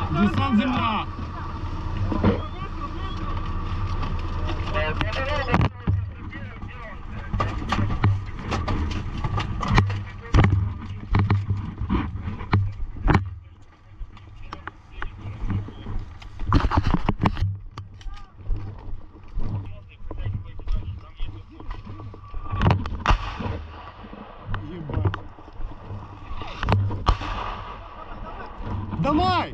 Десант, земля. Давай!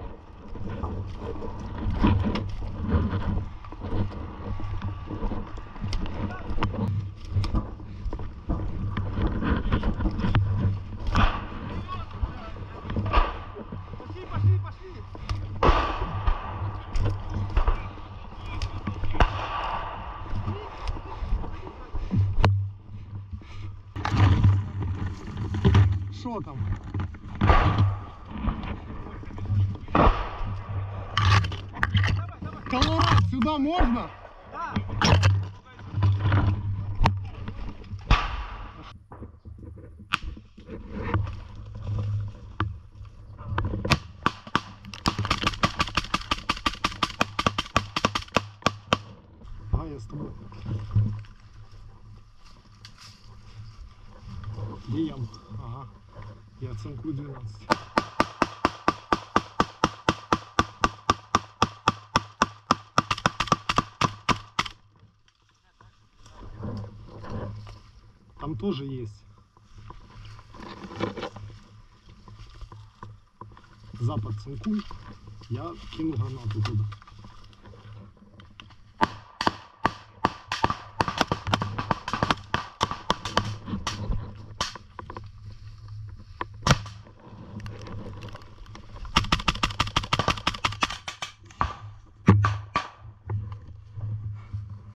Пошли! Что там? Колорад сюда можно? Да. Я с тобой. Где ям? Ага. Я оценку 12. Там тоже есть. Запад цинкуй. Я кину гранату туда.